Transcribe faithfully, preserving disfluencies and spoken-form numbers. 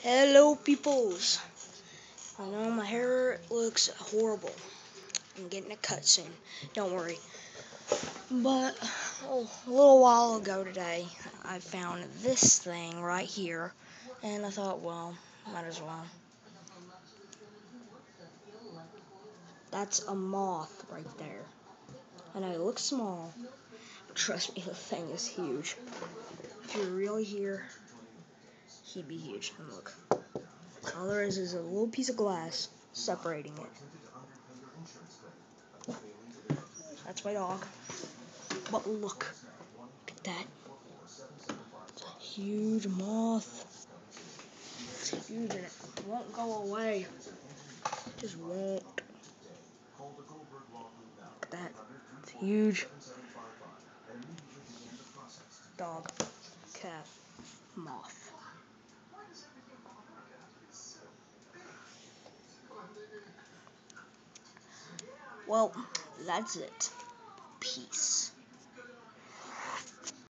Hello, peoples. I know my hair looks horrible. I'm getting a cut soon. Don't worry. But oh, a little while ago today, I found this thing right here, and I thought, well, might as well. That's a moth right there. I know it looks small, but trust me, the thing is huge. If you're really here, he'd be huge. And look, all there is is a little piece of glass separating it. That's my dog. But look at that. It's a huge moth. It's huge and it won't go away. It just won't. Look at that. It's huge. Dog, cat, moth. Well, that's it. Peace.